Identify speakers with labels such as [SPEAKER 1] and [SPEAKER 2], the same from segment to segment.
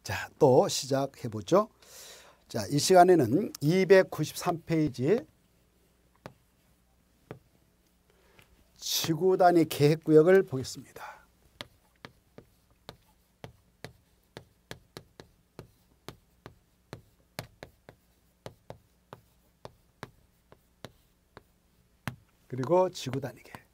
[SPEAKER 1] 자, 또 시작해 보죠. 자, 이 시간에는 293페이지 지구 단위 계획 구역을 보겠습니다. 그리고 지구 단위 계획.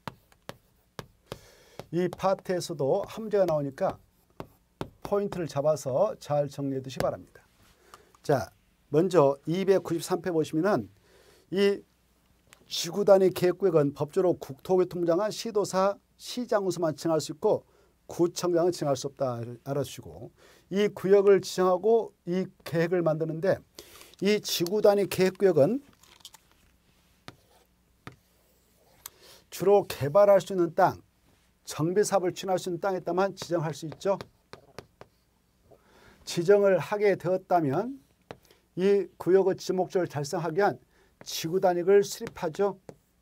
[SPEAKER 1] 이 파트에서도 함재가 나오니까 포인트를 잡아서 잘 정리해 두시기 바랍니다. 자, 먼저 293페 보시면은 이 지구 단위 계획구역은 법적으로 국토교통부 장관, 시도사, 시장군수만 지정할 수 있고 구청장은 지정할 수 없다 알아주시고, 이 구역을 지정하고 이 계획을 만드는데 이 지구 단위 계획구역은 주로 개발할 수 있는 땅, 정비사업을 추진할 수 있는 땅에다만 지정할 수 있죠. 지정을 하게 되었다면 이 구역의 지목적을 달성하기 위한 지구 단위를 수립하죠.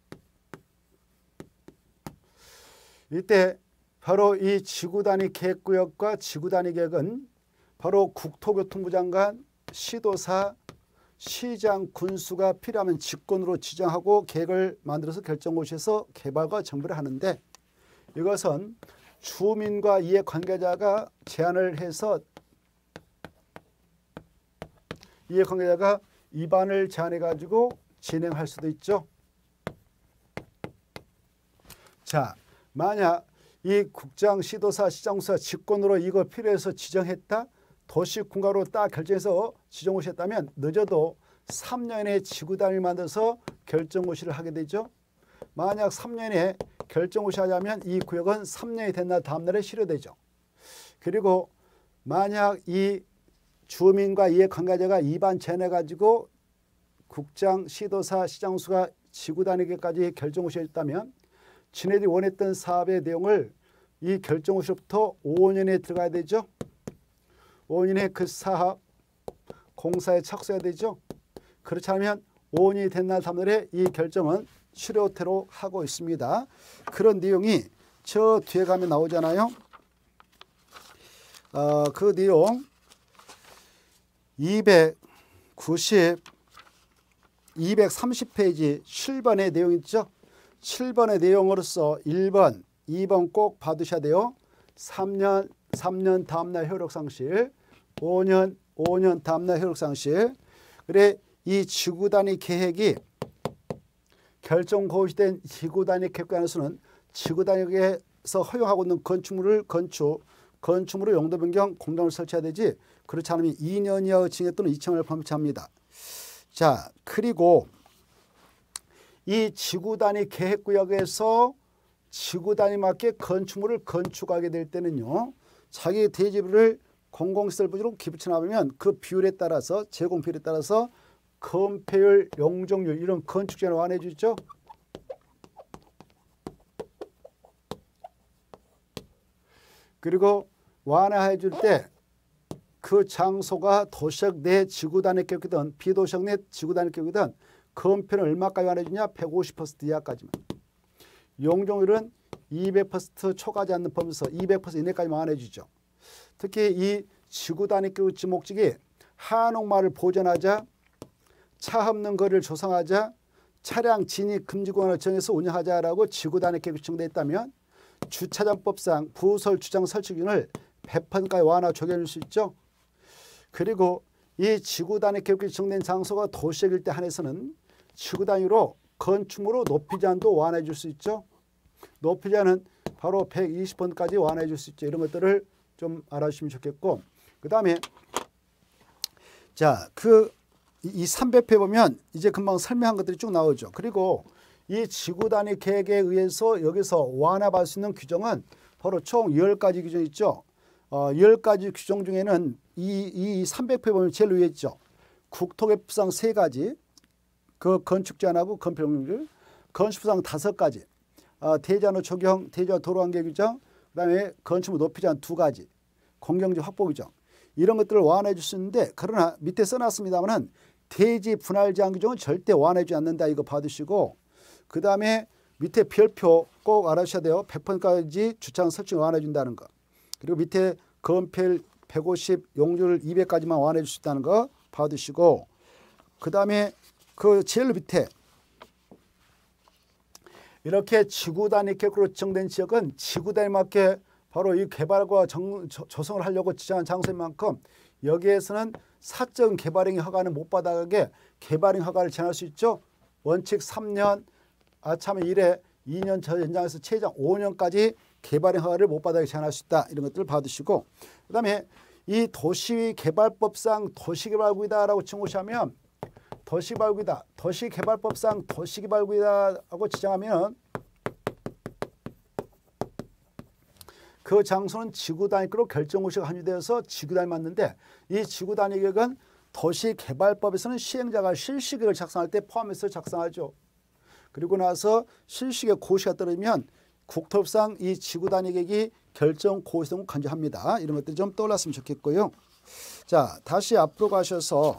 [SPEAKER 1] 이때 바로 이 지구 단위 계획구역과 지구 단위 계획은 바로 국토교통부 장관, 시도사, 시장, 군수가 필요하면 직권으로 지정하고 계획을 만들어서 결정고시에서 개발과 정비를 하는데, 이것은 주민과 이해관계자가 제안을 해서 이해관계자가 입안을 제안해 가지고 진행할 수도 있죠. 자, 만약 이 국장, 시도사, 시장수가 직권으로 이거 필요해서 지정했다, 도시군가로 딱 결정해서 지정고시했다면 늦어도 3년에 지구 단위를 만들어서 결정고시를 하게 되죠. 만약 3년에 결정고시 하자면 이 구역은 3년이 된 날 다음 날에 실효되죠. 그리고 만약 이 주민과 이해관계자가 입안 제안해 가지고 국장, 시도사, 시장수가 지구 단위계까지 결정고시했다면 지네들이 원했던 사업의 내용을 이 결정고시로부터 5년에 들어가야 되죠. 5년에 그 사업 공사에 착수해야 되죠. 그렇지 않으면 5년이 된 날 다음 날에 이 결정은 실효되도록 하고 있습니다. 그런 내용이 저 뒤에 가면 나오잖아요. 그 내용 230페이지 7번의 내용 있죠. 7번의 내용으로서 1번, 2번 꼭 받으셔야 돼요. 3년 다음날 효력상실, 5년 다음날 효력상실. 그래, 이 지구 단위 계획이 결정고시된 지구 단위 계획 안에서는 지구 단위에서 허용하고 있는 건축물을 건축물의 용도 변경 공장을 설치해야 되지, 그렇지 않으면 2년 이하의 징역 또는 2천원을 범죄합니다. 자, 그리고 이 지구 단위 계획구역에서 지구 단위 맞게 건축물을 건축하게 될 때는요, 자기 대지부를 공공시설 부지로 기부쳐 나가면 그 비율에 따라서, 제공 비율에 따라서 건폐율, 용적률 이런 건축 제한을 완화해 주죠. 그리고 완화해 줄 때 그 장소가 도시역 내 지구 단위 계획이든 비도시역 내 지구 단위 계획이든 건폐율은 얼마까지 완화해 주냐? 150% 이하까지만. 용적률은 200% 초과하지 않는 범위에서 200% 이내까지 완화해 주죠. 특히 이 지구 단위 계획 지목지기 한옥마을을 보존하자, 차 없는 거리를 조성하자, 차량 진입 금지 구간을 정해서 운영하자라고 지구 단위 계획이 지정되어 있다면 주차장법상 부설 주차장 설치 기준을 100%까지 완화 적용해 줄 수 있죠. 그리고 이 지구 단위 계획이 지정된 장소가 도시역일 때 한해서는 지구 단위로 건축물로 높이 제한도 완화해 줄 수 있죠. 높이 제한은 바로 120%까지 완화해 줄 수 있죠. 이런 것들을 좀 알아주시면 좋겠고, 그 다음에 자, 이 300회 보면 이제 금방 설명한 것들이 쭉 나오죠. 그리고 이 지구 단위 계획에 의해서 여기서 완화받을 수 있는 규정은 바로 총 10가지 규정이 있죠. 10가지 규정 중에는 이 300회 보면 제일 위에 있죠. 국토개발상 3가지, 그 건축 제한하고 건폐 용적률, 건축부상 5가지, 대지환호 적용, 대지환 도로관계 규정, 그 다음에 건축물 높이 제한 2가지, 공경지 확보 규정, 이런 것들을 완화해 줄 수 있는데, 그러나 밑에 써놨습니다만은 대지 분할 제한 규정은 절대 완화해 주지 않는다, 이거 받으시고, 그 다음에 밑에 별표 꼭 알아주셔야 돼요. 100%까지 주차장 설치 완화해 준다는 거. 그리고 밑에 건폐율 150, 용적률 200까지만 완화해 줄 수 있다는 거 봐두시고, 그 다음에 그 제일 밑에 이렇게 지구 단위 계획으로 지정된 지역은 지구 단위에 맞게 바로 이 개발과 조성을 하려고 지정한 장소인 만큼 여기에서는 사적 개발행위 허가는 못 받아가게 개발행위 허가를 제한할 수 있죠. 원칙 3년, 아참에 1회 2년 저 연장해서 최장 5년까지 개발행위 허가를 못 받아가게 제한할 수 있다. 이런 것들을 봐두시고, 그 다음에 이 도시개발법상 도시개발구이다라고 지정하면 도시개발구이다, 도시개발법상 도시개발구이다라고 지정하면 그 장소는 지구 단위로 결정구시가 한유되어서 지구 단위 맞는데, 이 지구 단위 계획은 도시개발법에서는 시행자가 실시계획을 작성할 때 포함해서 작성하죠. 그리고 나서 실시계획 고시가 떨어지면 국토법상 이 지구 단위 계획이 결정 고시등을 간주합니다. 이런 것들이 좀 떠올랐으면 좋겠고요. 자, 다시 앞으로 가셔서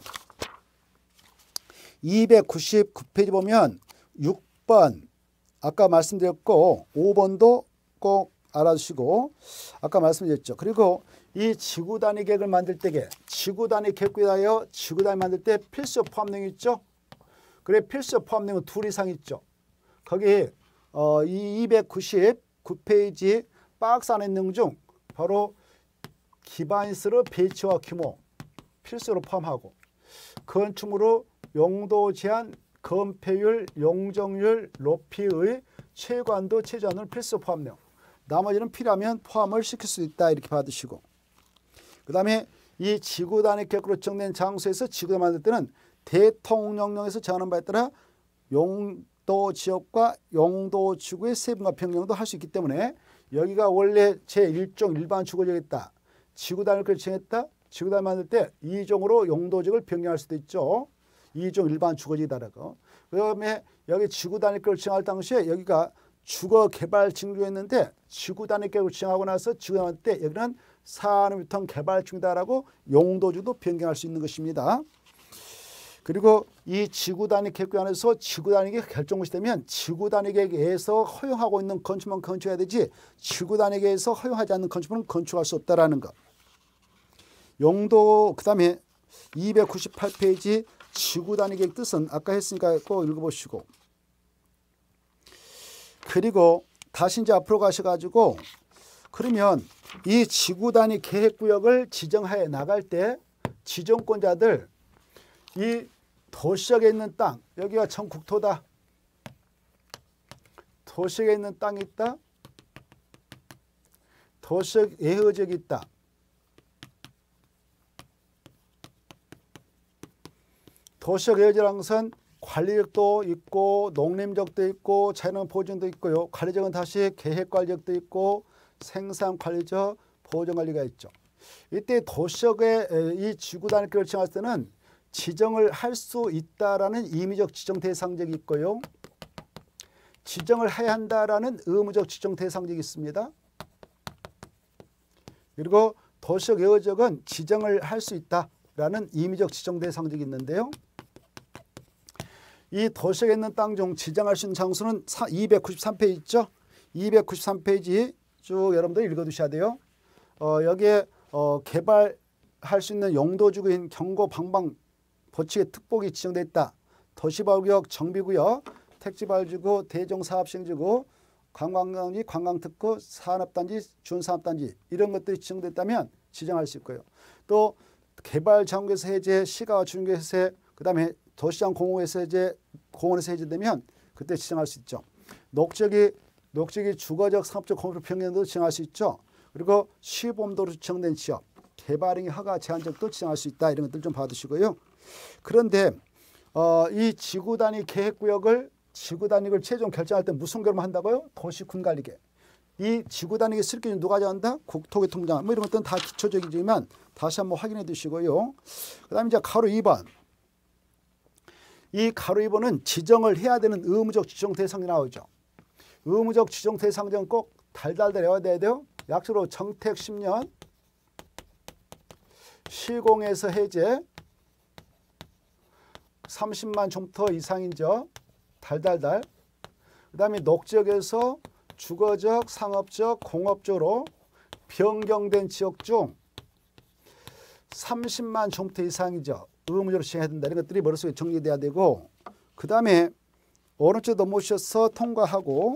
[SPEAKER 1] 299페이지 보면 6번 아까 말씀드렸고 5번도 꼭 알아주시고, 아까 말씀드렸죠. 그리고 이 지구 단위 계획을 만들 때에 지구 단위 계획에 대하여 지구 단위 만들 때 필수 포함 내용이 있죠. 그래, 필수 포함 내용은 2 이상 있죠. 거기 이 299페이지 박스 안에 있는 중 바로 기반시설의 배치와 규모 필수로 포함하고, 건축물의 용도 제한, 건폐율, 용적률, 높이의 최고한도, 최저한을 필수 포함 내용. 나머지는 필요하면 포함을 시킬 수 있다. 이렇게 받으시고, 그 다음에 이 지구 단위 계획으로 지정된 장소에서 지구를 만들 때는 대통령령에서 정하는 바에 따라 용도 지역과 용도 지구의 세분화 변경도 할 수 있기 때문에, 여기가 원래 제1종 일반 주거지역이었다, 지구 단위를 지정했다, 지구 단위 만들 때 2종으로 용도 지역을 변경할 수도 있죠. 2종 일반 주거지다라고. 그 다음에 여기 지구 단위 계획을 지정할 당시에 여기가 주거 개발 징조였는데, 지구 단위 계획을 지정하고 나서 지구 단위 때 여기는 산업유통 개발 중이다라고 용도주도 변경할 수 있는 것입니다. 그리고 이 지구 단위 계획 안에서 지구 단위 계획 결정것이 되면 지구 단위 계획에서 허용하고 있는 건축물은 건축해야 되지, 지구 단위 계획에서 허용하지 않는 건축물은 건축할 수 없다라는 것. 용도, 그 다음에 298페이지 지구 단위 계획 뜻은 아까 했으니까 꼭 읽어보시고, 그리고 다시 이제 앞으로 가셔가지고, 그러면 이 지구 단위 계획구역을 지정하여 나갈 때 지정권자들, 이 도시역에 있는 땅, 여기가 전 국토다. 도시역에 있는 땅이 있다. 도시역 예허지역이 있다. 도시역 예허지라는 것은 관리적도 있고 농림적도 있고 자연 보존도 있고요. 관리적은 다시 계획관리적도 있고 생산관리적, 보존관리가 있죠. 이때 도시역의 이 지구 단위 계획을 지정할 때는 지정을 할 수 있다라는 임의적 지정 대상적이 있고요. 지정을 해야 한다라는 의무적 지정 대상적이 있습니다. 그리고 도시역 예허지역은 지정을 할 수 있다라는 임의적 지정 대상적이 있는데요. 이 도시역에 있는 땅 중 지정할 수 있는 장소는 293페이지 있죠. 293페이지 쭉 여러분들 읽어두셔야 돼요. 여기에 개발할 수 있는 용도지구인 경고 방방 보칙의 특복이 지정되어 있다. 도시발구역, 정비구역, 택지발지구, 대종사업시행지구, 관광단지, 관광특구, 산업단지, 준산업단지 이런 것들이 지정됐다면 지정할 수 있고요. 또 개발장구에서 해제, 시가와 주민구에서 해제, 그 다음에 도시장 공원에서 해제, 공원에서 해제되면 그때 지정할 수 있죠. 녹지역이 주거적, 상업적, 공업적 변경도 지정할 수 있죠. 그리고 시범도로 지정된 지역, 개발행위 허가 제한적도 지정할 수 있다. 이런 것들 좀 봐두시고요. 그런데 이 지구 단위 계획구역을 지구 단위를 최종 결정할 때 무슨 결정을 한다고요? 도시군관리계. 이 지구 단위 실기준 누가 정한다? 국토교통부장. 뭐 이런 것들은 다 기초적이지만 다시 한번 확인해 두시고요. 그다음에 이제 가로 2번. 이 가로 2번은 지정을 해야 되는 의무적 지정 대상이 나오죠. 의무적 지정 대상은 꼭 달달달 외워야 돼요. 약속으로 정택 10년, 시공에서 해제, 30만 종터 이상이죠. 달달달. 그 다음에 녹지역에서 주거적, 상업적, 공업적으로 변경된 지역 중 30만 제곱미터 이상이죠. 의무적으로 지정해야 된다. 이런 것들이 머릿속에 정리돼야 되고, 그 다음에 오른쪽 넘어오셔서 통과하고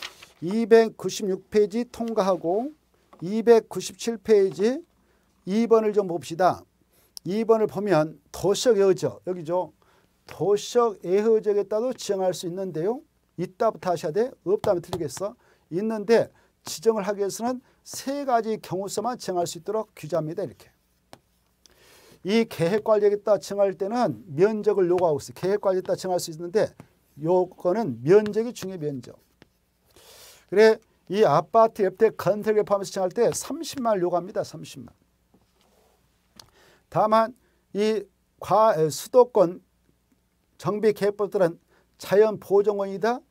[SPEAKER 1] 296페이지 통과하고 297페이지 2번을 좀 봅시다. 2번을 보면 도시적 예허적, 여기죠. 도시적 예허적에 따라 지정할 수 있는데요. 있다부터 하셔야 돼. 없다면 틀리겠어. 있는데 지정을 하기 위해서는 세 가지 경우서만 지정할 수 있도록 규정합니다. 이렇게. 이 계획관리에 따라 지정할 때는 면적을 요구하고 있어요. 계획관리에 따라 지정할 수 있는데 요거는 면적이 중요해. 면적. 그래 이 아파트 옆에 건설을 포함해서 지정할 때 30만을 요구합니다. 30만. 다만 이 수도권 정비 계획법들은 자연보존원이다.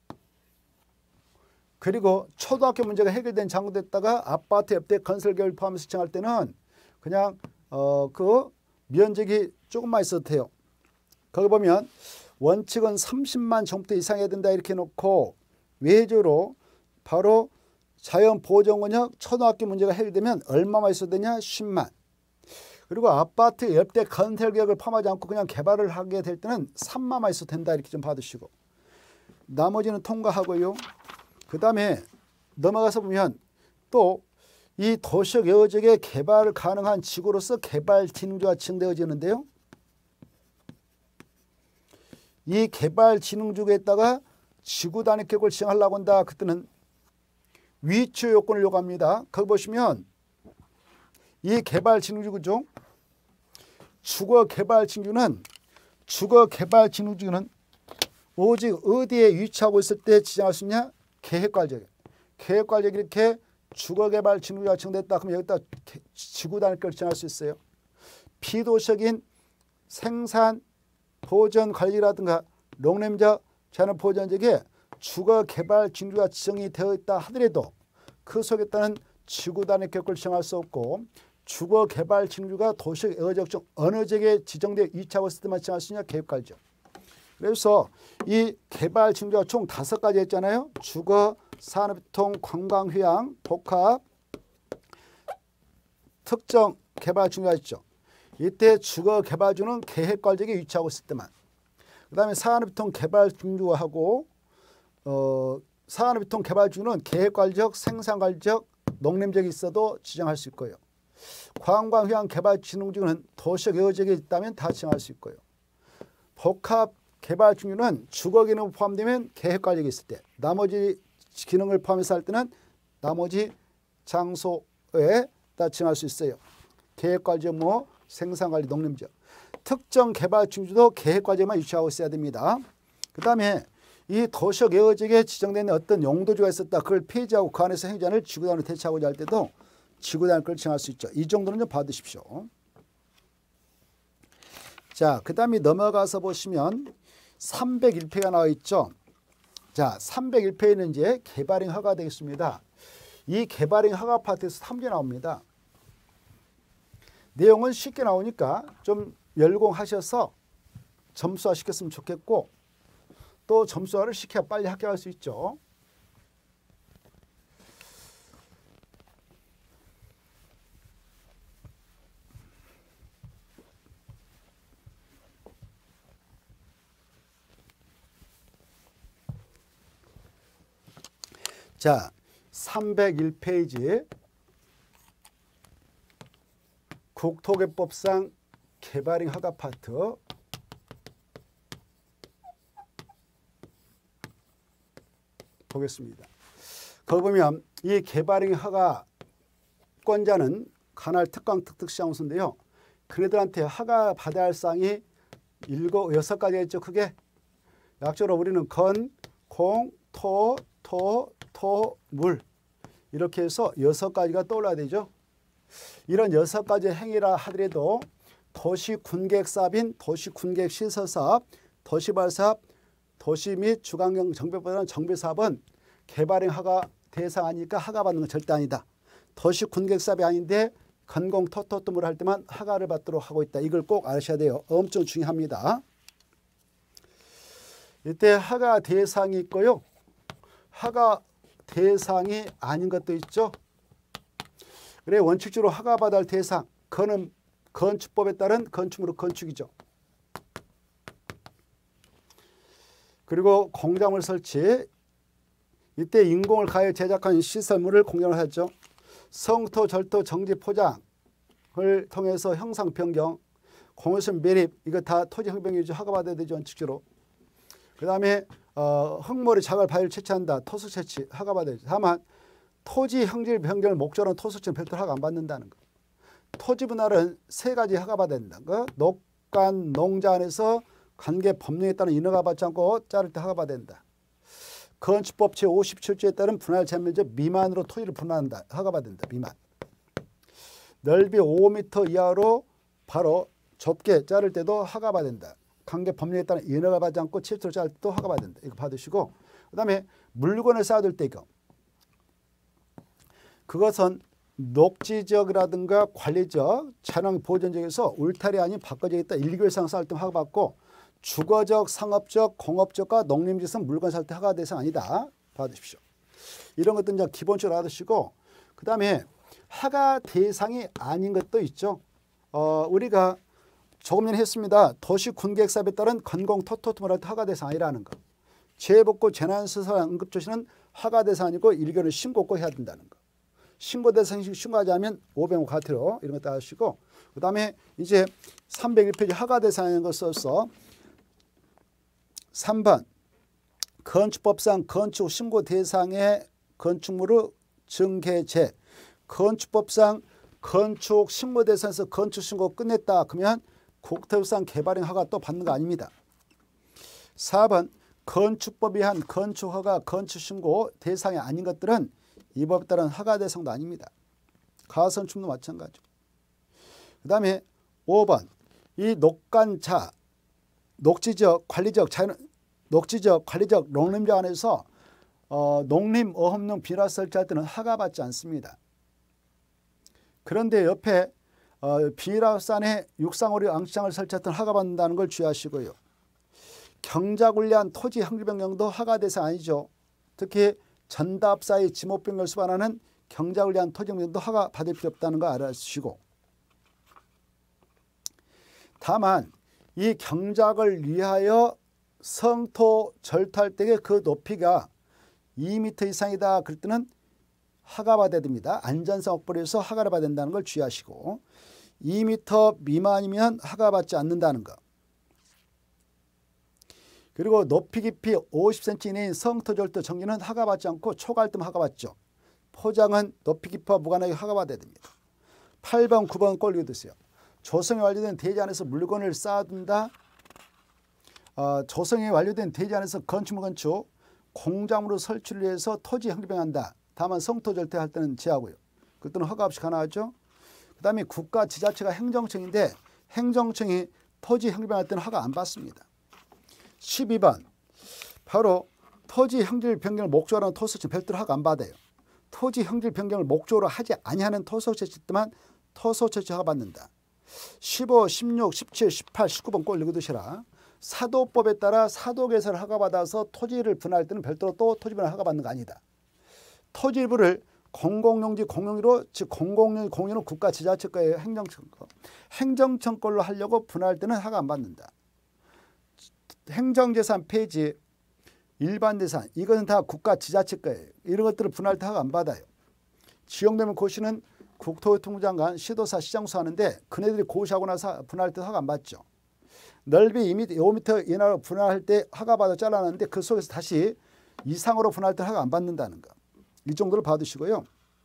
[SPEAKER 1] 그리고 초등학교 문제가 해결된 장소됐다가 아파트 옆에 건설 계획을 포함해서 지정할 때는 그냥 그 면적이 조금만 있어도 돼요. 거기 보면 원칙은 30만 제곱미터 이상해야 된다 이렇게 놓고 외적으로 바로 자연보존원역 초등학교 문제가 해결되면 얼마만 있어도 되냐? 10만. 그리고 아파트 옆에 건설 계획을 포함하지 않고 그냥 개발을 하게 될 때는 3만만 있어도 된다 이렇게 좀 받으시고, 나머지는 통과하고요. 그 다음에 넘어가서 보면 또 이 도시적 예허적의 개발 가능한 지구로서 개발 진흥지가 지정되어지는데요. 이 개발 진흥지구에다가 지구 단위 계획을 지정하려고 한다. 그때는 위치 요건을 요구합니다. 거기 보시면 이 개발 진흥지구죠. 주거 개발 진흥지구는 오직 어디에 위치하고 있을 때 지정할 수 있냐? 계획관리적. 계획관리적 이렇게 주거개발 진흥지구가 지정됐다. 그러면 여기다 지구 단위 계획을 지정할 수 있어요. 비도시적인 생산, 보전 관리라든가 농림적, 자연보전적에 주거개발 진흥지구가 지정이 되어 있다 하더라도 그 속에 따른 지구 단위 계획을 지정할 수 없고, 주거개발 진흥지구가 도시적 예허적 중 어느 지역에 지정되어 위치하고 있을 때만 지정할 수 있냐? 계획관리적. 그래서 이 개발 진흥지구가 총 5가지 했잖아요. 주거, 산업교통, 관광휴양, 복합, 특정 개발 진흥지구가 있죠. 이때 주거 개발지구는 계획관리적에 위치하고 있을 때만. 그 다음에 산업교통 개발 진흥지구하고 산업교통 개발지구는 계획관리적, 생산관리적, 농림적이 있어도 지정할 수 있고요. 관광휴양 개발 진흥지구는 도시적 예허적에 있다면 다 지정할 수 있고요. 복합 개발 진흥지구는 주거 기능 포함되면 계획관리가 있을 때, 나머지 기능을 포함해서 할 때는 나머지 장소에 다 지정할 수 있어요. 계획관리적, 생산관리, 농림적. 특정 개발 진흥지구도 계획관리만 위치하고 있어야 됩니다. 그 다음에 이 도시적 예허적에 지정된 어떤 용도지가 있었다. 그걸 폐지하고 그 안에서 행정을 지구단위로 대체하고자 할 때도 지구단위 걸 지정할 수 있죠. 이 정도는 좀 받으십시오. 자, 그 다음에 넘어가서 보시면 301페이지가 나와 있죠. 자, 301페이지는 이제 개발행 허가 되겠습니다. 이 개발행 허가 파트에서 3개 나옵니다. 내용은 쉽게 나오니까 좀 열공하셔서 점수화 시켰으면 좋겠고, 또 점수화를 시켜야 빨리 합격할 수 있죠. 자, 301페이지 국토개법상 개발행 허가 파트 보겠습니다. 거기 보면 이 개발행 허가권자는 관할 특강 특특시장소인데요. 그들한테 허가 받아야 할 사항이 6가지 있죠. 크게 약적으로 우리는 건, 공, 토, 물 이렇게 해서 6가지가 떠올라야 되죠. 이런 6가지 행위라 하더라도 도시군계획사업인 도시군계획시설사업, 도시발사업, 도시 및 주관경 정비보다는 정비사업은 개발행 허가 대상 아니니까 허가받는 건 절대 아니다. 도시군계획사업이 아닌데 건공, 토물 할 때만 허가를 받도록 하고 있다. 이걸 꼭 아셔야 돼요. 엄청 중요합니다. 이때 허가 대상이 있고요. 허가 대상이 아닌 것도 있죠. 그래 원칙적으로 허가받을 대상, 건은 건축법에 따른 건축물의 건축이죠. 그리고 공작물 설치. 이때 인공을 가해 제작한 시설물을 공작을 하죠. 성토, 절토, 정지, 포장을 통해서 형상 변경, 공유선 매립, 이거 다 토지 형평유지 허가받아야 되죠. 원칙적으로. 그 다음에 흙머리, 자갈, 바위를 채취한다. 토수 채취 허가받아야 되죠. 다만 토지 형질 변경을 목적으로 하는 토수처는 별도로 허가 안 받는다는 거. 토지 분할은 세 가지 허가받아야 된다는 거. 녹간, 농자 안에서 관계 법령에 따른 인허가 받지 않고 자를 때 허가받아야 된다. 건축법 제57조에 따른 분할 제한면적 미만으로 토지를 분할한다. 허가받아야 된다. 미만. 넓이 5m 이하로 바로 좁게 자를 때도 허가받아야 된다. 관계 법령에 따른 인허가 받지 않고 7초로 자를 때도 허가받아야 된다. 이거 받으시고 그 다음에 물건을 쌓아둘 때 이거. 그것은 녹지지역이라든가 관리적, 차량 보존지역에서 울타리 아닌 바꿔져 있다. 1교 이상 쌓을 때 허가받고 주거적, 상업적, 공업적과 농림지선 물건 살 때 허가 대상 아니다. 받으십시오. 이런 것들은 이제 기본적으로 받으시고 그 다음에 허가 대상이 아닌 것도 있죠. 우리가 조금 전에 했습니다. 도시군계획사업에 따른 건공 토토tum을 할 때 허가 대상 아니라는 거. 재해복구, 재난수사, 응급조치는 허가 대상 아니고 1교는 신고 꼭 해야 된다는 거. 신고 대상 신고하지 않으면 500원 과태료 이런 거 따르시고 그 다음에 이제 301페이지 허가 대상인 거 써서 3번 건축법상 건축 신고 대상의 건축물의 증개제 건축법상 건축 신고 대상에서 건축 신고 끝냈다 그러면 국토유산 개발행 허가 또 받는 거 아닙니다. 4번 건축법에 한 건축허가 건축 신고 대상이 아닌 것들은 이 법에 따른 허가 대상도 아닙니다. 가선축도 마찬가지고. 그 다음에 5번 이 녹간차 녹지적 관리적 자연 녹지적 관리적 농림지역 안에서 농림 어업용 비료 설치할 때는 허가받지 않습니다. 그런데 옆에 비료산에 육상오리 앙시장을 설치할 때는 허가받는다는 걸 주의하시고요. 경작을 위한 토지 형질 변경도 허가 대상 아니죠. 특히 전답 사이 지목 변경을 수반하는 경작을 위한 토지 변경도 허가 받을 필요 없다는 거 알아주시고 다만 이 경작을 위하여 성토 절토할 때의 그 높이가 2m 이상이다 그럴 때는 허가받아야 됩니다. 안전성 확보를 위해서 허가를 받아야 된다는 걸 주의하시고 2m 미만이면 허가받지 않는다는 거. 그리고 높이 깊이 50cm 이내인 성토 절토 정리는 허가받지 않고 초갈등 허가받죠. 포장은 높이 깊이와 무관하게 허가받아야 됩니다. 8번 9번 꼴 읽어두세요. 조성이 완료된 대지 안에서 물건을 쌓아둔다. 조성이 완료된 대지 안에서 건축물 건축, 공작물로 설치를 위해서 토지 형평한다. 다만 성토 절토할 때는 제하고요. 그때는 허가 없이 가능하죠. 그 다음에 국가 지자체가 행정청인데 행정청이 토지 형평할 때는 허가 안 받습니다. 12번 바로 토지 형질 변경을 목적으로 하는 토수채 별도로 허가 안 받아요. 토지 형질 변경을 목적으로 하지 아니하는 토수채 때만 토수채 허가 받는다. 15, 16, 17, 18, 19번 꼭 읽어두시라. 사도법에 따라 사도개설을 허가받아서 토지를 분할할 때는 별도로 또 토지 분할 허가받는 거 아니다. 토지 일부를 공공용지 공용지로 즉 공공용지 공유는 국가 지자체 거예요. 행정청 거. 행정청 걸로 하려고 분할할 때는 허가 안 받는다. 행정재산 폐지 일반재산 이것은 다 국가 지자체 거예요. 이런 것들을 분할할 때 허가 안 받아요. 지역내면 고시는 국토교통부 장관 시도사 시장수 하는데 그네들이 고시하고 나서 분할할 때 허가 안 받죠. 넓이 2m, 5m 이하로 분할할 때 허가받아 잘라놨는데 그 속에서 다시 이상으로 분할할 때 허가 안 받는다는 거. 이 정도를 받으시고요.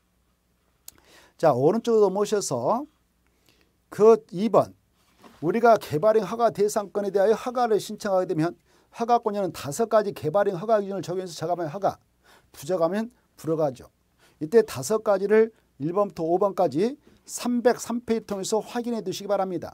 [SPEAKER 1] 자 오른쪽으로 모셔서 그 2번 우리가 개발행 허가 대상권에 대하여 허가를 신청하게 되면 허가권에는 5가지 개발행 허가 기준을 적용해서 적합하면 허가, 부적하면 불허가죠. 이때 5가지를 1번부터 5번까지 303페이지 통해서 확인해 두시기 바랍니다.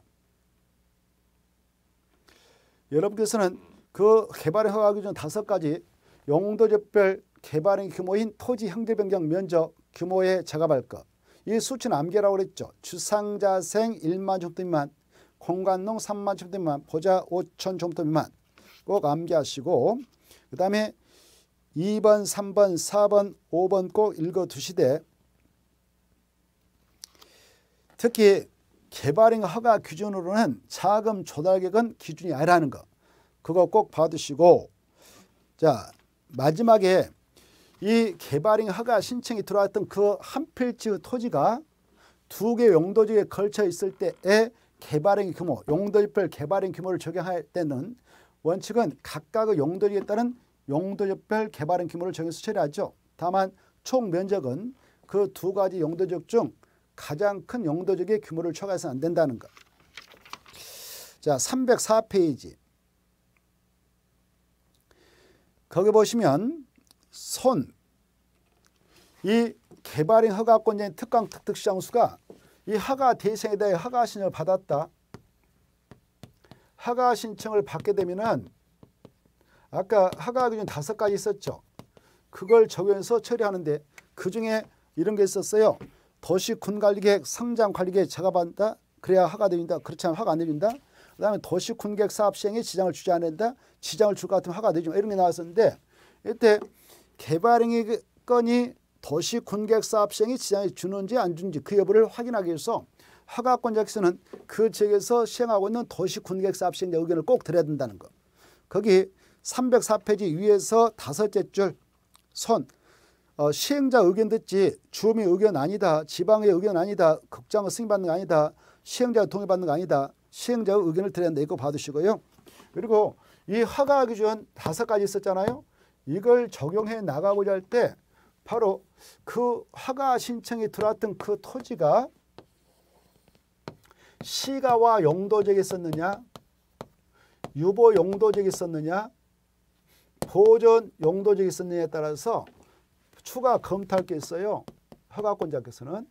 [SPEAKER 1] 여러분께서는 그 개발행 허가 기준 5가지 용도지역별 개발행 규모인 토지 형질 변경 면적 규모에 적합할 것. 이 수치는 암기라고 그랬죠. 주상자생 1만 제곱미터 미만, 공간농 3만 제곱미터 미만, 보자 5천 제곱미터 미만 꼭 암기하시고 그 다음에 2번, 3번, 4번, 5번 꼭 읽어두시되 특히 개발행 허가 기준으로는 자금 조달객은 기준이 아니라는 거. 그거 꼭 봐두시고, 자 마지막에 이 개발행 허가 신청이 들어왔던 그 한 필지 토지가 두 개 용도지에 걸쳐 있을 때의 개발행 규모, 용도지별 개발행 규모를 적용할 때는 원칙은 각각의 용도지에 따른 용도지별 개발행 규모를 정해서 처리하죠. 다만 총 면적은 그 두 가지 용도적 중 가장 큰 용도적의 규모를 초과해서는 안 된다는 것. 자, 304페이지. 거기 보시면 이 개발행 허가권자인 특강 특특시장수가 이 허가 대상에 대해 허가 신청을 받았다. 허가 신청을 받게 되면은 아까 허가 기준 5가지 있었죠. 그걸 적용해서 처리하는데 그중에 이런 게 있었어요. 도시군관리계획, 성장관리계획 작업한다. 그래야 허가됩니다. 그렇지 않으면 허가 안 됩니다. 그 다음에 도시군계획 사업 시행에 지장을 주지 않는다. 지장을 줄 것 같으면 허가 되지 마. 이런 게 나왔었는데 이때 개발행위 건이 도시군계획 사업 시행에 지장을 주는지 안 주는지 그 여부를 확인하기 위해서 허가권자께서는 그 지역에서 시행하고 있는 도시군계획 사업 시행자 의견을 꼭 들어야 된다는 거. 거기 304페이지 위에서 5째 줄 시행자 의견 듣지 주민 의견 아니다. 지방의 의견 아니다. 극장의 승인받는 거 아니다. 시행자가 동의받는 거 아니다. 시행자의 의견을 드려야 된다. 이거 봐두시고요. 그리고 이 허가 기준 5가지 있었잖아요. 이걸 적용해 나가고자 할 때 바로 그 허가 신청이 들어왔던 그 토지가 시가와 용도적이 있었느냐, 유보 용도적이 있었느냐, 보존 용도적이 있었느냐에 따라서 추가 검토할 게 있어요. 허가권자께서는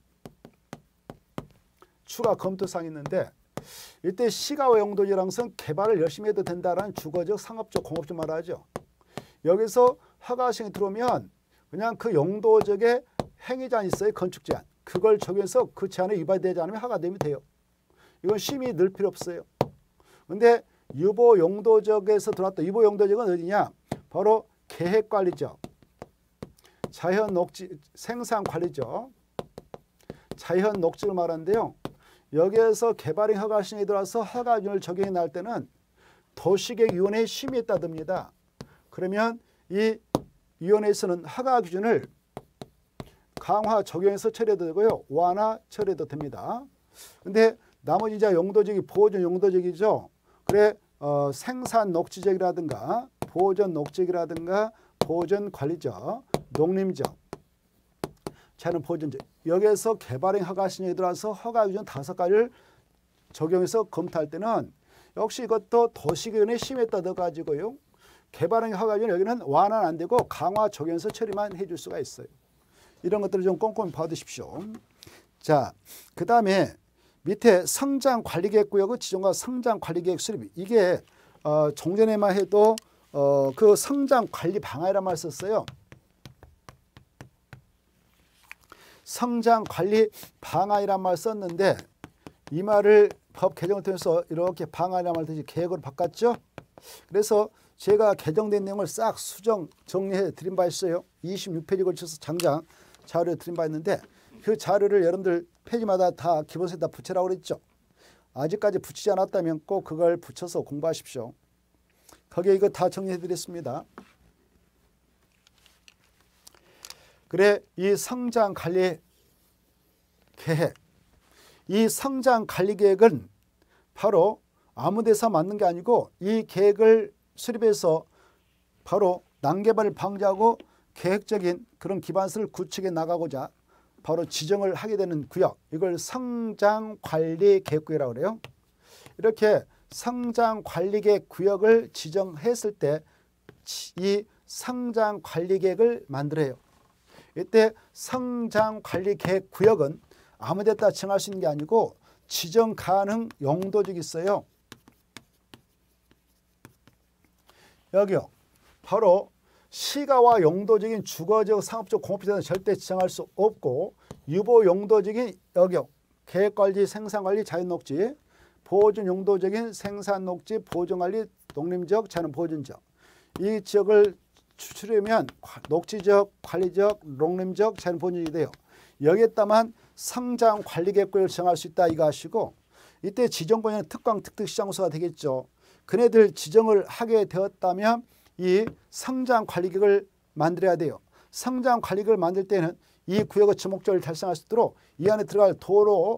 [SPEAKER 1] 추가 검토사항이 있는데 이때 시가와 용도적이라는 것은 개발을 열심히 해도 된다라는 주거적, 상업적, 공업적 말하죠. 여기서 허가 신청이 들어오면 그냥 그 용도적의 행위제한 있어요. 건축 제한. 그걸 적용해서 그 제한에 위반되지 않으면 허가되면 돼요. 이건 심의 늘 필요 없어요. 그런데 유보 용도적에서 들어왔다. 유보 용도적은 어디냐? 바로 계획관리적, 자연 녹지, 생산 관리적, 자연 녹지를 말하는데요. 여기에서 개발행 허가 신청이 들어와서 허가 기준을 적용해 나갈 때는 도시계획위원회의 심의에 따릅니다. 그러면 이 위원회에서는 허가 기준을 강화 적용해서 처리해도 되고요. 완화 처리해도 됩니다. 근데 나머지 이제 용도적이 보존 용도적이죠. 그래 생산 녹지적이라든가 보존 녹지적이라든가 보존 관리적, 농림적, 자연 보존적 여기에서 개발행 허가 신청이 들어와서 허가 기준 5가지를 적용해서 검토할 때는 역시 이것도 도시계획위원회 심의에 따라 가지고요. 개발행 허가 기준 여기는 완화는 안 되고 강화 적용해서 처리만 해줄 수가 있어요. 이런 것들을 좀 꼼꼼히 봐두십시오. 자, 그 다음에 밑에 성장관리계획구역의 지정과 성장관리계획 수립. 이게 종전에만 해도 그 성장관리 방안이라는 말을 썼어요. 성장관리 방안이라는 말을 썼는데 이 말을 법 개정을 통해서 이렇게 방안이라는 말을 다시 계획으로 바꿨죠. 그래서 제가 개정된 내용을 싹 수정 정리해 드린 바 있어요. 26페이지 걸쳐서 장장 자료를 드린 바 있는데 그 자료를 여러분들 페이지마다 다 기본서에다 붙이라고 그랬죠. 아직까지 붙이지 않았다면 꼭 그걸 붙여서 공부하십시오. 거기에 이거 다 정리해 드렸습니다. 그래 이 성장관리 계획, 이 성장관리계획은 바로 아무 데서 만든 게 아니고 이 계획을 수립해서 바로 난개발을 방지하고 계획적인 그런 기반서를 구축해 나가고자 바로 지정을 하게 되는 구역, 이걸 성장관리계획구역이라고 그래요. 이렇게 성장관리계획 구역을 지정했을 때 이 성장관리계획을 만들어요. 이때 성장관리계획 구역은 아무 데다 정할 수 있는 게 아니고 지정 가능 용도적이 있어요. 여기요. 바로 시가와 용도적인 주거적, 상업적, 공업지대는 절대 지정할 수 없고 유보 용도적인 여기요. 계획관리, 생산관리, 자연녹지, 보존 용도적인 생산녹지, 보존관리, 농림적, 자연보존적. 이 지역을 추출하면 녹지적, 관리적, 농림적, 자연보존이 돼요. 여기에 따만 성장관리계획구역을 정할 수 있다 이거 하시고 이때 지정권은 특광 특특시장소가 되겠죠. 그네들 지정을 하게 되었다면 이 성장관리계획을 만들어야 돼요. 성장관리계획을 만들 때는 이 구역의 주목적을 달성할 수 있도록 이 안에 들어갈 도로,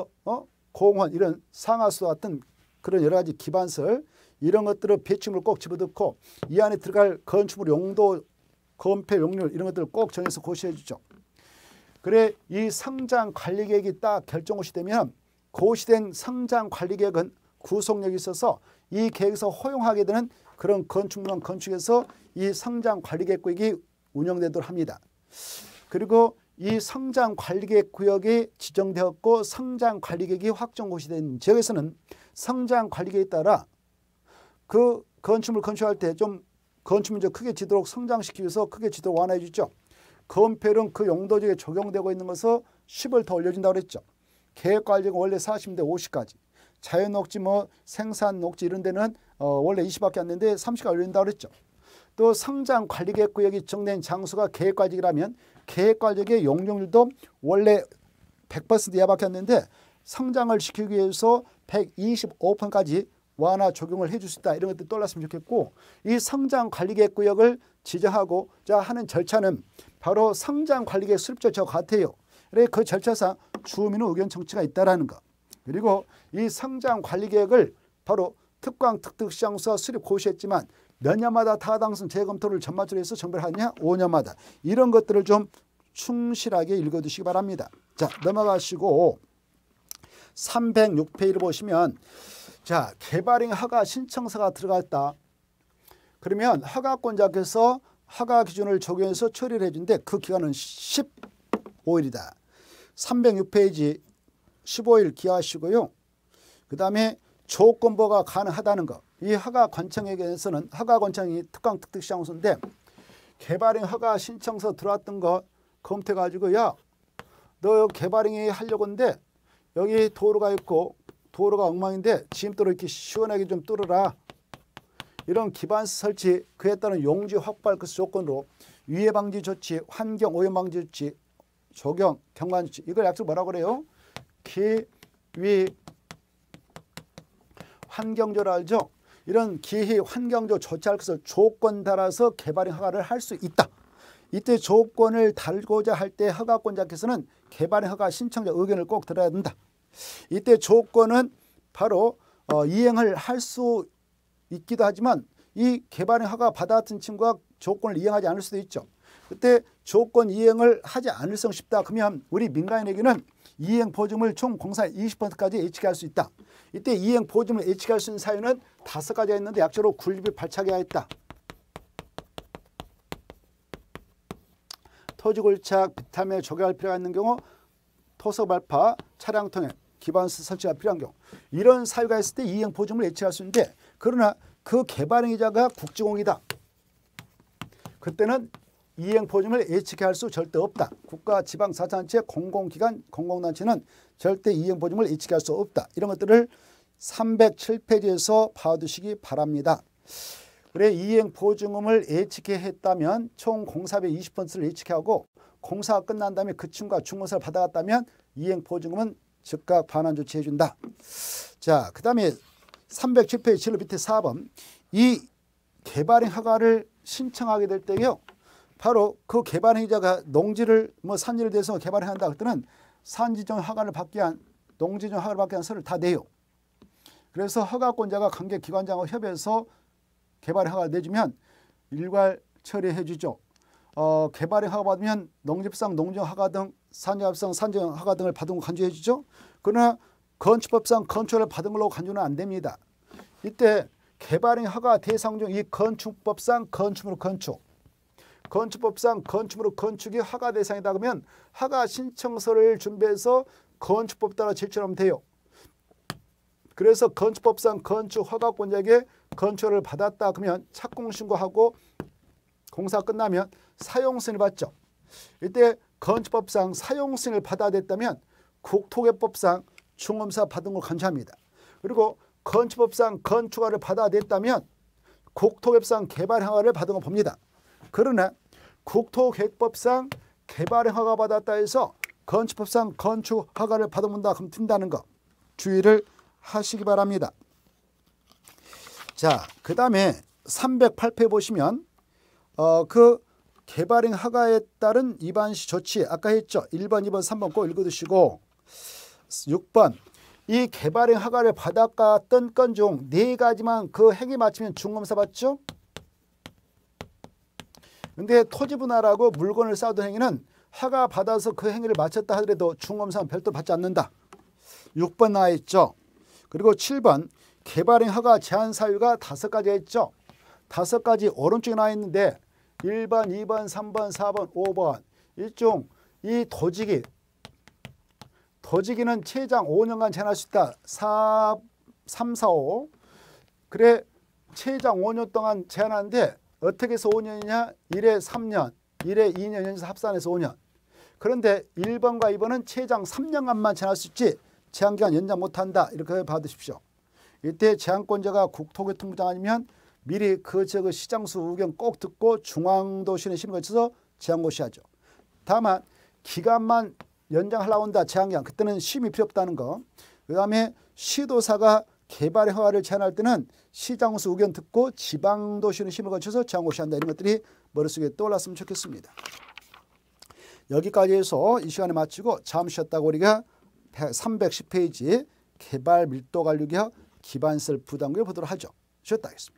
[SPEAKER 1] 공원 이런 상하수도 같은 그런 여러 가지 기반설 이런 것들을 배치물을 꼭 집어넣고 이 안에 들어갈 건축물 용도, 건폐 용률 이런 것들을 꼭 정해서 고시해 주죠. 그래 이 성장관리계획이 딱 결정고시 되면 고시된 성장관리계획은 구속력이 있어서 이 계획에서 허용하게 되는 그런 건축물만 건축해서 이 성장관리계획구역이 운영되도록 합니다. 그리고 이 성장관리계획 구역이 지정되었고 성장관리계획이 확정고시된 지역에서는 성장관리계획에 따라 그 건축물 건축할 때 좀 건축물 크게 지도록 성장시키기 위해서 크게 지도록 완화해 주죠. 건폐율은 그 용도 지역에 적용되고 있는 것을 10을 더 올려준다고 그랬죠. 계획관리가 원래 40인데 50까지. 자연녹지 생산녹지 이런 데는 원래 20밖에 안 되는데 30까지 올린다고 그랬죠. 또 성장관리계획 구역이 지정된 장소가 계획관리지역이라면 계획관리지역의 용적률도 원래 100% 이하밖에 안 되는데 성장을 시키기 위해서 125%까지 완화 적용을 해줄 수 있다. 이런 것들 떠올랐으면 좋겠고 이 성장관리계획 구역을 지정하고 하는 절차는 바로 성장관리계획 수립 절차와 같아요. 그래 그 절차상 주민의 의견 청취가 있다라는 거. 그리고 이 성장관리계획을 바로 특광 특특시장소가 수립 고시했지만 몇 년마다 타당성 재검토를 전반적으로 해서 정비를 하느냐 5년마다 이런 것들을 좀 충실하게 읽어두시기 바랍니다. 자 넘어가시고 306페이지를 보시면 자 개발행 허가 신청서가 들어갔다. 그러면 허가권자께서 허가 기준을 적용해서 처리를 해준데 그 기간은 15일이다. 306페이지 15일 기하시고요. 그 다음에 조건부가 가능하다는 거. 이 허가권청에게서는 허가권청이 특강 특특시장소인데 개발행 허가 신청서 들어왔던 거 검토해가지고 야 너 개발행위 하려고 하는데 여기 도로가 있고 도로가 엉망인데 지금도로 이렇게 시원하게 좀 뚫어라. 이런 기반시 설치 그에 따른 용지 확보할 것 조건으로 위해 방지 조치, 환경 오염 방지 조치, 조경, 경관 조치 이걸 약속 뭐라고 그래요? 기위 환경조를 알죠? 이런 기희 환경조 조치할 것을 조건 따라서 개발행 허가를 할 수 있다. 이때 조건을 달고자 할 때 허가권자께서는 개발행 허가 신청자 의견을 꼭 들어야 된다. 이때 조건은 바로 이행을 할 수 있기도 하지만 이 개발행 허가 받았던 친구가 조건을 이행하지 않을 수도 있죠. 그때 조건 이행을 하지 않을 수 싶다. 그러면 우리 민간인에게는 이행 보증을 총 공사의 20%까지 예측할 수 있다. 이때 이행 보증을 예측할 수 있는 사유는 5가지가 있는데 약적으로 군립이 발차기가 있다. 토지 골착, 비탈매 조경할 필요가 있는 경우 토석 발파, 차량 통행, 기반시 설치가 필요한 경우 이런 사유가 있을 때 이행 보증을 예측할 수 있는데 그러나 그 개발행위자가 국지공이다. 그때는 이행 보증을 예측할 수 절대 없다. 국가, 지방, 자치단체, 공공기관, 공공단체는 절대 이행 보증을 예측할 수 없다. 이런 것들을 307페이지에서 봐두시기 바랍니다. 그래 이행 보증금을 예측해 했다면 총 공사비의 20%를 예측하고 공사가 끝난 다음에 그 친구가 중공사를 받아갔다면 이행 보증금은 즉각 반환 조치해 준다. 자, 그 다음에 307페이지 진로 밑에 4번 이 개발행 허가를 신청하게 될 때요. 바로 그 개발행위자가 농지를 산지를 대해서 개발한다 그때는 산지정 허가를 받기 위한 농지정 허가를 받기 위한 서를 다 내요. 그래서 허가권자가 관계기관장하고 협의해서 개발행 허가를 내주면 일괄 처리해 주죠. 개발행 허가 받으면 농지법상 농지정 허가 등 산지법상 산지정 허가 등을 받은 거 간주해 주죠. 그러나 건축법상 건축을 받은 걸로 간주는 안 됩니다. 이때 개발행 허가 대상 중 이 건축법상 건축으로 건축 건축법상 건축으로 건축이 허가 대상이다 그러면 허가 신청서를 준비해서 건축법 따라 제출하면 돼요. 그래서 건축법상 건축 허가권자에게 건축을 받았다 그러면 착공신고하고 공사 끝나면 사용승인을 받죠. 이때 건축법상 사용승인을 받아야 됐다면 국토개법상 중검사 받은 걸 간주합니다. 그리고 건축법상 건축허가를 받아야 됐다면 국토개법상 개발허가를 받은 걸 봅니다. 그러나 국토계획법상 개발행 허가 받았다 해서 건축법상 건축 허가를 받아본다 그럼 튼다는 거 주의를 하시기 바랍니다. 자, 그 다음에 308페 보시면 그 개발행 허가에 따른 위반시 조치 아까 했죠. 1번, 2번, 3번 꼭 읽어두시고 6번 이 개발행 허가를 받았던 건 중 4가지만 그 행위 마치면 중검사 받죠. 근데 토지 분할하고 물건을 쌓던 행위는 허가 받아서 그 행위를 마쳤다 하더라도 중검사는 별도로 받지 않는다. 6번 나와 있죠. 그리고 7번 개발행 허가 제한 사유가 5가지 했죠. 5가지 오른쪽에 나와 있는데 1번, 2번, 3번, 4번, 5번 일종 이 도지기는 최장 5년간 제한할 수 있다. 3, 4, 5 그래 최장 5년 동안 제한하는데 어떻게 해서 5년이냐? 1에 3년, 1에 2년 연서 합산해서 5년. 그런데 1번과 2번은 최장 3년간만 제한할 수 있지 제한기간 연장 못한다. 이렇게 받으십시오. 이때 제한권자가 국토교통부장 아니면 미리 그 지역의 시장수 의견 꼭 듣고 중앙도시는 심의를 거쳐서 제한고시하죠. 다만 기간만 연장하려고 한다. 제한기간. 그때는 심의 필요 없다는 거. 그 다음에 시도사가 개발의 허가를 제한할 때는 시장수 의견 듣고 지방도시는 심의를 거쳐서 제한고시한다. 이런 것들이 머릿속에 떠올랐으면 좋겠습니다. 여기까지 해서 이 시간에 마치고 잠시 쉬었다가 우리가 310페이지 개발 밀도 관리 기반 셀프 부담금을 보도록 하죠. 쉬었다 하겠습니다.